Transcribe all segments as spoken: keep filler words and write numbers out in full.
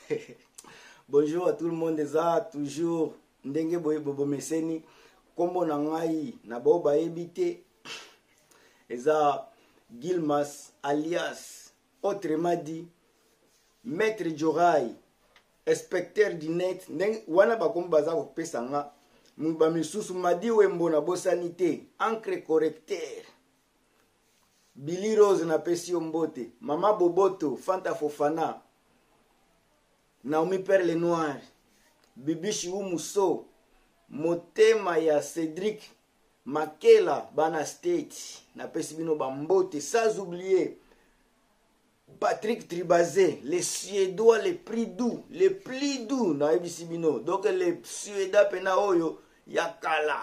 Bonjour à tout le monde, eza toujours ndenge boye bobo meseni kombo na ngai na bao baebite eza Gilmas alias autrement dit Maître Jorai inspecteur du net ndenge wana bakombo baza kopesa nga mba misusu madi wembo na bosanité encre correcteur Billy Rose na pesi mbote Mama Boboto Fanta Fofana Naomi Perle Noire Bibishi Umuso Motema ya Cédric Makela Bana State na pesi bino bambote sans oublier Patrick Tribazé les Suédois les plus doux les plus doux na ebisi bino donc les Suédois pena oyo yakala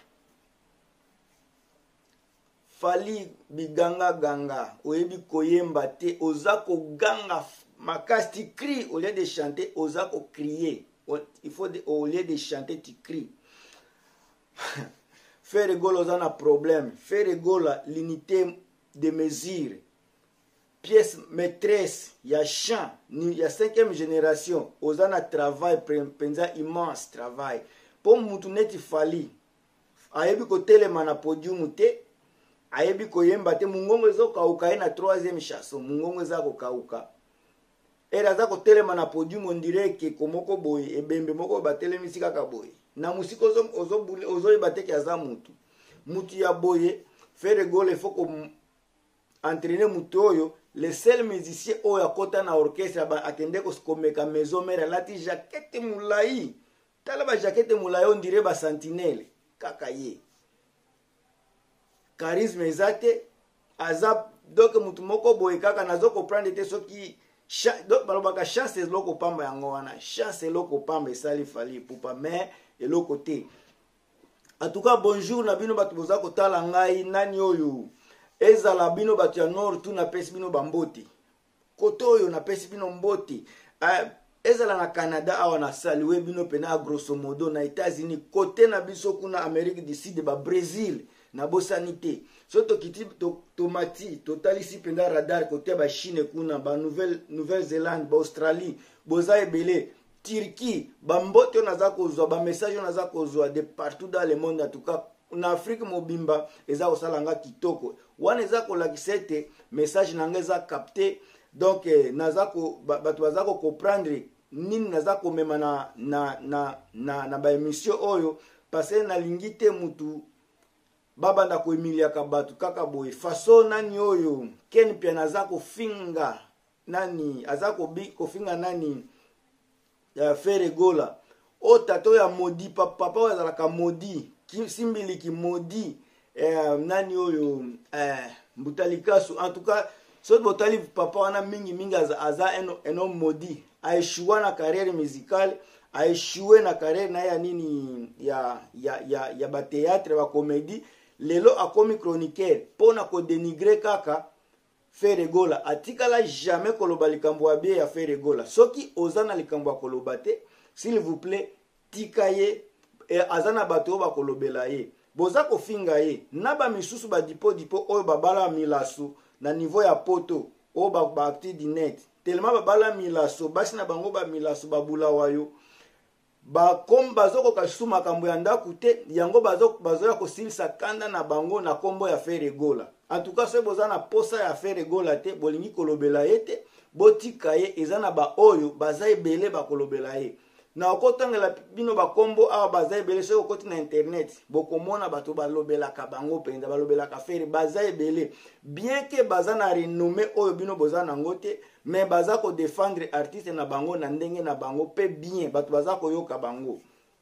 Fali biganga ganga oyebi koyemba te ozako ganga makasti crie au lieu de chanter ozako crier il faut de, au lieu de chanter tu cries faire rigolo ozana problème faire rigolo l'unité de mesure pièce maîtresse ya chant ni ya cinquième génération ozana travail penza immense travail pour mutu neti Fali ayebi ko telema na podium te ayebi koyemba te mungongo ezokauka na troisième chanson mungongo ezako kauka era zako telema na podium on dirait que komoko boy ebembe moko batelemisi kaka boy na musiko ozo ozo ozo bateki aza mutu mutu ya boye faire gole il faut ko entraîner mutu oyo les seuls musiciens oyo akota na orchestre ba akende ko komeka maison mère lati jaquette mulai tala ba jaquette mulai on dirait ba sentinelle kaka ye charisme ezate azap donc mutu moko boye kaka nazo comprendre te soki donc balobaka chance eloko pamba yango wana chance eloko pamba esali Fali pupa mais eloko te en tout cas bonjour na bino bato boza kotala ngai nani oyo ezala bino bato ya nord tu na pesi bino bambote koto oyo na pesi bino mbote uh, ezala na Canada awa na saliwe bino pena grosso modo na États-Unis kote na biso kuna Amérique du Sud ba Brésil na bosanité soto kiti to tomati totalisi penda radar côté ba Chine kuna ba Nouvelle Nouvelle-Zélande ba Australie boza ebele Turquie ba mbote naza kozwa ba message naza kozwa de partout dans le monde en tout cas na Afrique mobimba eza osalanga kitoko wana eza ko lakisete message nanga eza capté donc eh, naza ko bato baza ko comprendre nini naza ko mema na na na na, na ba émission oyo parce na lingite mutu baba nda ko emilia kabatu kaka boy façon nani oyo ken pia nazako finga nani azako bi ko finga nani ya faire gola o tato ya modi papa papa wazala ka modi simbili ki modi eh, nani oyo eh, Mbutalikasu en tout cas so botali papa wana mingi mingi aza, aza eno eno modi a échoué na carrière musicale a échoué na carrière na ya nini ya ya ya ya ba théâtre ba comédie lelo akomi chroniqueur pona ko dénigrer kaka faire gola atikala jamais koloba likambo abie ya faire gola soki ozana likambo akoloba te s'il vous plaît tikaye e azana bato ba kolobela ye boza ko finga ye na ba misusu ba dipo dipo oyo babala milasu na niveau ya poto o ba ba acti di net tellement babala milasu basi na bango ba milasu babula wayo ba komba zoko kashu makambo ya ndaku te yango bazo bazo ya kosilisa kanda na bango na kombo ya faire gola en tout cas se boza na posa ya faire gola te bolingi kolobela ye te botika ye ezana ba oyo baza ebele ba kolobela ye na okotangela bino ba kombo awa baza ebele se okoti na internet bokomona bato balobela ka bango penza balobela ka faire baza ebele bien que baza na renommée oyo bino boza na ngote mais baza ko défendre artiste na bango na ndenge na bango pe bien bato baza ko yoka bango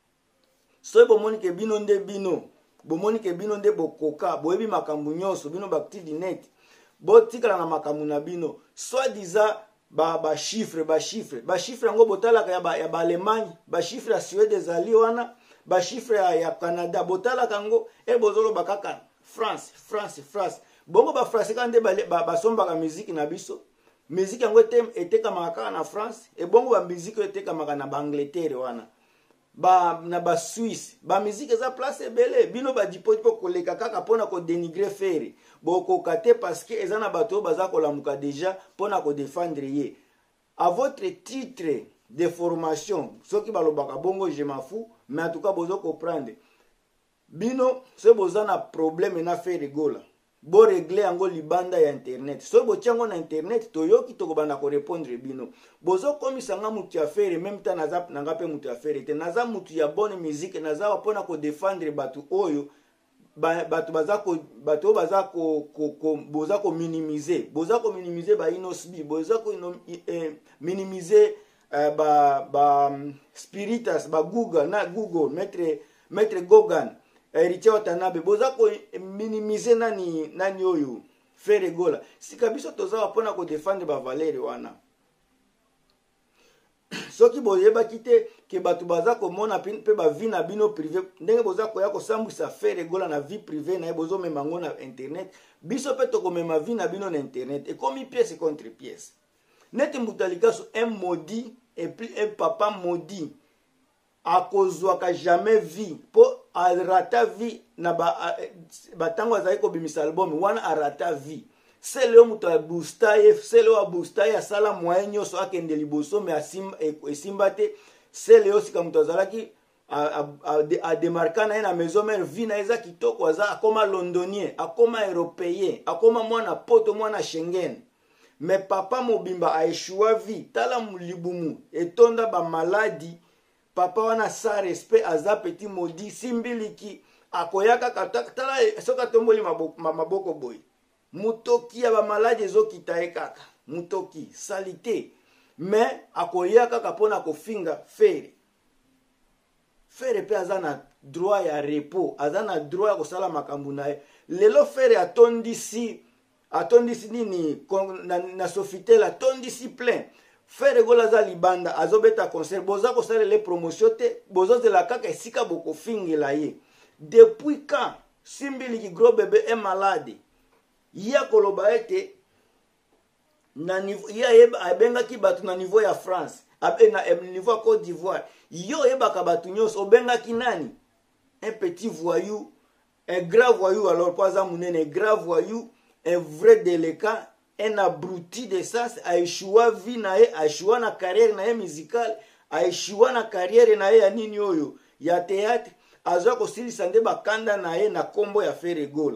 so bomoni ke bino nde bino bomoni ke bino nde bokoka boyebi makambu nyonso bino bakti di net botikala na makambu na bino soit disant ba ba chiffre ba chiffre ba chiffre ngo botalaka ya ba ya ba Allemagne ba chiffre ya Suède ezali wana ba chiffre ya, ya Canada botalaka ngo e bozolo bakaka France France France bongo ba France kande ba ba, ba sombaka musique na biso musique yango tem eteka maka na France e bongo ba musique eteka maka na ba Angleterre wana ba na ba Suisse ba musique za place ebele bino ba dipo dipo koleka kaka pona ko dénigrer faire boko kate parce que ezana bato baza ko lamuka déjà pona ko défendre ye à votre titre de formation soki balobaka bongo je m'en fous mais en tout cas bozo comprendre bino se boza na problème na faire rigola bo régler yango libanda ya internet so bo tiango na internet toyoki tokobanda ko répondre bino bozo komisa nga mutu ya faire même temps naza nanga pe mutu ya faire te naza mutu ya bonne musique naza pona ko défendre batu oyo ba batu baza ko batu baza ko ko boza ko minimiser boza ko minimiser ba inosbi boza ko eh, minimiser uh, ba ba um, spiritas ba Google na Google maître maître Gogan héritier Watanabe boza ko minimiser nani nani oyo faire gola si kabiso toza pona ko défendre ba valeur wana soki boyeba kite ke batu baza ko mona pe ba vie na bino privé ndenge boza ko ya ko sambwisa faire gola na vie privée na bozo memango na internet biso pe to ko mema vie na bino na internet et comme pièce contre pièce net mutalika so un maudit et puis un papa maudit akozwaka jamais vie po arata vie na ba batango azali ko bimisa album wana arata vie c'est le muto abustaye c'est le abustaye asala moyen nyoso akende liboso mais asimba esimbate c'est le aussi comme tozalaki a a démarquer na na maison mère vie na eza kitoko aza akoma londonien akoma européen akoma mwana poto mwana Schengen mais papa mobimba a échoué vie tala mulibumu etonda ba maladie papa wana sa respect aza petit maudit simbiliki akoyaka katakatala soka tomboli maboko maboko boy mutoki ya ba malade ezokita ekaka mutoki salité mais akoyaka kapona kofinga fere fere pe aza na droit ya repos aza na droit ya kosala makambo na ye lelo fere atondisi atondisi nini na, na Sofitel atondisi plein Faire gola za libanda azobeta concert boza ko sala les promotions te bozo de la kaka esika boko fingela ye depuis quand Simbili ki gros bébé est malade ya koloba ete na niveau ya yeba abenga ki batu na niveau ya France abe na niveau Côte d'Ivoire yo yeba ka batu nyos obenga ki nani un petit voyou un grand voyou alors pas un munene un grand voyou un vrai délinquant un abruti de sens a échoué vie na ye a échoué na carrière na ye musicale a échoué na carrière na ye ya nini oyo ya théâtre azwa ko silisa nde bakanda na ye na kombo ya faire gola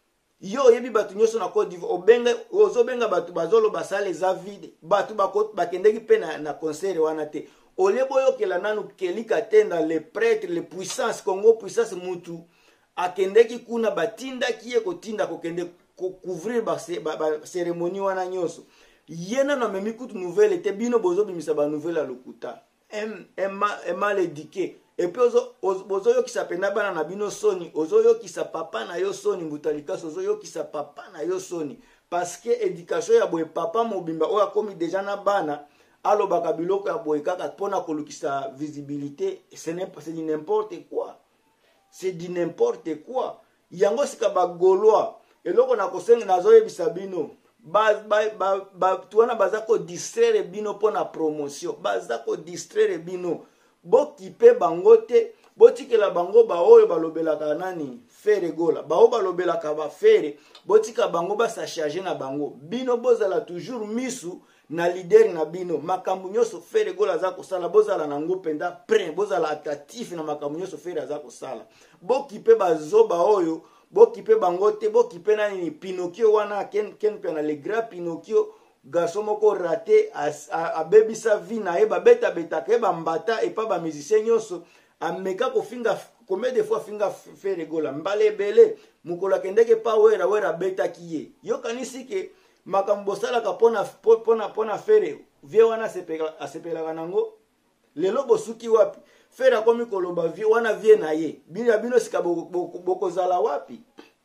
yo yebi batu nyoso na Côte d'Ivoire obenga ozobenga batu bazolo basale za vide batu bakendeki pe na, na concert wana te olebo yo kela nanu kelika tenda les prêtres les puissances Congo puissance mutu akendeki kuna batinda kiye kotinda kokende ko couvrir ba, ba, ba cérémonie wana nyoso yena na memi kutu nouvelle te bino bozo bimisa ba nouvelle à lokuta em em mal éduqué et puis ozo bozo yo kisa pena bana na bino soni ozo yo kisa papa na yo soni mutalika ozo yo kisa papa na yo soni parce que éducation ya boye papa mobimba oya komi déjà na bana alobaka biloko ya boye kaka pona kolukisa visibilité ce n'est pas c'est n'importe quoi c'est du n'importe quoi yango sika ba gaulois eloko na kosenga nazoyebisa bino ba ba ba, ba tuana bazako distraire bino pona promotion bazako distraire bino bokipe bango te botikela bango ba oyo balobelaka nani fere gola ba oyo balobelaka ba fere botika bango ba sa charger na bango bino bozala toujours misu na leader na bino makambu nyoso fere gola za kosala bozala na ngo penda pre bozala attentif na makambu nyoso fere za kosala bokipe bazoba oyo bokipe bango te bokipe nani Pinocchio wana ken ken pena le grand Pinocchio garçon moko raté a baby sa vie na e ba beta beta ke ba mbata e pa ba musicien nyoso ameka ko finga combien de fois finga faire gola mbale bele mukola kendeke pa wera wera beta kiye yo kanisi ke makambo sala ka pona pona pona faire vie wana sepela asepela nango lelo bosuki wapi fera komi koloba vie wana vie na ye bino bino sika boko zala wapi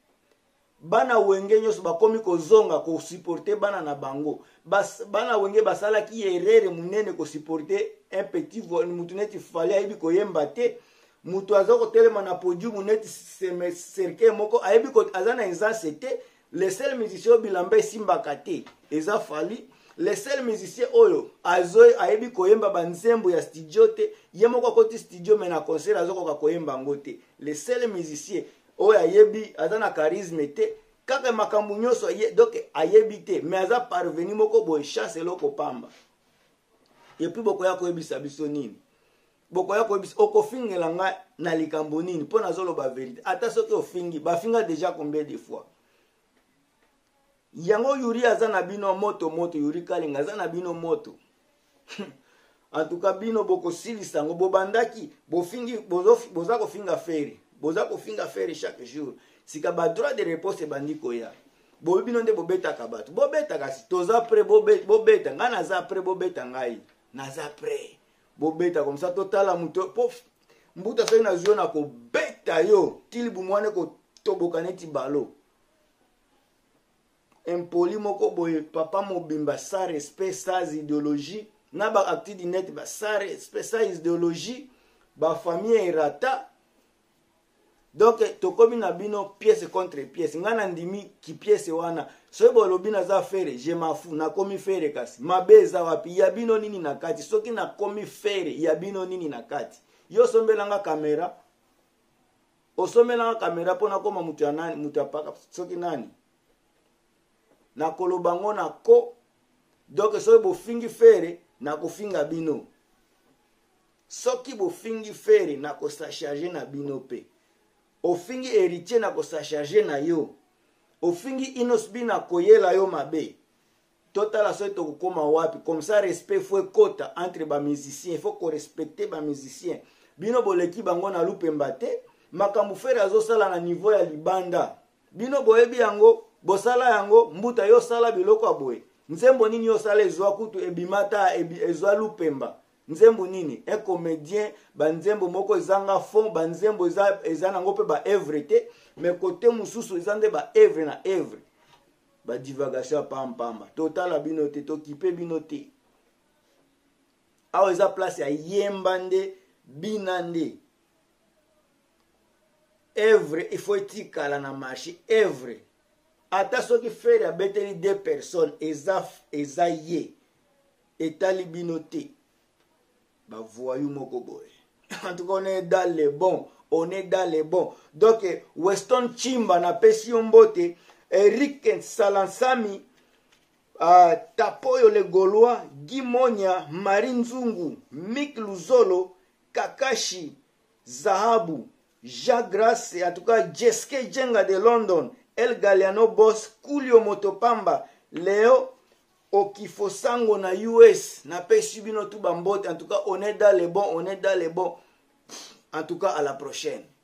bana wenge nyoso bakomi kozonga ko supporter bana na bango bas bana wenge basala ki erreur munene ko supporter un petit mutu neti fali ayibi ko yemba te mutu azoko telema na podium neti cercle moko ayibi ko azana exercer te les seuls musiciens bilamba simba kate eza fali les seuls musiciens oyo azo ayibi ko yemba banzembo ya studio te yemoko ko ti studio mena concert azoko ka koyemba ngote les seuls musiciens oyo ayebi azana charisme te kaka makambu nyoso donc ayebi te mais aza parvenu moko boye chance eloko pamba et puis bokoya koyebisa biso nini bokoya koyebisa okofingela nga na likambo nini mpo nazoloba vérité ata soki ofingi bafinga déjà combien de fois yango yuri aza na bino moto moto yuri kalinga aza na bino moto en tout cas bino bokosilisa ngo bobandaki bofingi boza kofinga fere boza kofinga fere chaque jour sika ba droit de réponse bandi koya bobi bino nde bobetaka bato bobetaka si toza prêt bobeta nga naza prêt bobeta ngai naza prêt bobeta comme ça totala muto pof mbuta soki nazwi yo na kobeta yo tili bumwane kotoboka neti balo impoli moko boye papa mobimba sa respect sa idéologie na ba acti di net ba sa respect sa idéologie ba famille erata donc tokomi na bino pièce contre pièce ngana ndimi ki pièce wana soki bolobi naza fere je mafu nakomi fere kasi mabe eza wapi ya bino nini na kati soki nakomi fere ya bino nini na kati yo sombelanga kamera osombelanga kamera mpo nakoma mutu ya nani mutu apaka soki nani nakoloba ngo na ko donc soki bofingi fere nakofinga bino soki bofingi fere nakosacharge na bino pe ofingi héritier na kosacharge na yo ofingi inosbi na koyela yo mabe totala soki tokokoma wapi comme ça respect faut kota entre ba musiciens il faut ko respecter ba musiciens bino boleki bango na lupemba te makambu fere azosala na niveau ya libanda bino boyebi yango bosala yango mbuta yo sala biloko aboye nzembo nini yo sala ezwa kutu ebimata ezwa lupemba nzembo nini un comédien banzembo moko ezanga fond banzembo eza eza nango pe ba œuvre te mais côté mususu eza nde ba œuvre na œuvre ba divagation pam pamba totala bino te tokipe bino te awa eza place ya yemba nde bina nde œuvre il faut etikala na marché œuvre ata soki fere abeteli deux personnes eza eza ye etali bino te ba voyou moko boye en tout cas on est dans les bons on est dans les bons donc Weston Chimba na pesi mbote Eric Salansami uh, Tapoyo le Gaulois Guy Monya Marie Nzungu Mick Luzolo Kakashi Zahabu Jacques Grace en tout cas Jeske Jenga de London El Galiano Boss Kulio Motopamba Léo Okifosango na U S na pesi bino tout bambote en tout cas on est dans les bons on est dans les bons en tout cas à la prochaine.